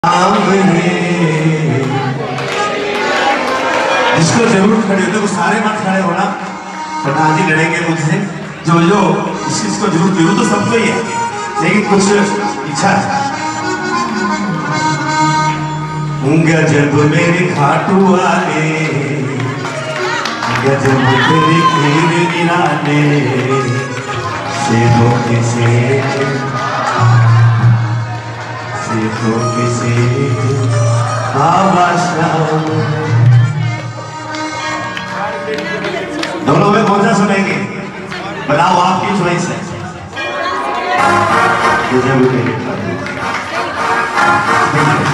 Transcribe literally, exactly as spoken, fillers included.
जिसको जरूर खड़े होते, सारे मत खड़े होना, प्रधान जी लड़ेंगे मुझसे। जो जो इस चीज को जरूर जरूर तो सबको ही है, लेकिन कुछ इच्छा है। गजब मेरे खाटू वाले, गजब तेरी खीर निराले, सेठों के सेठ सेठों के सेठ बाबा श्याम। दोनों में कौन सा सुनेंगे? बताओ, आपकी चॉइस है। गजब मेरे खाटू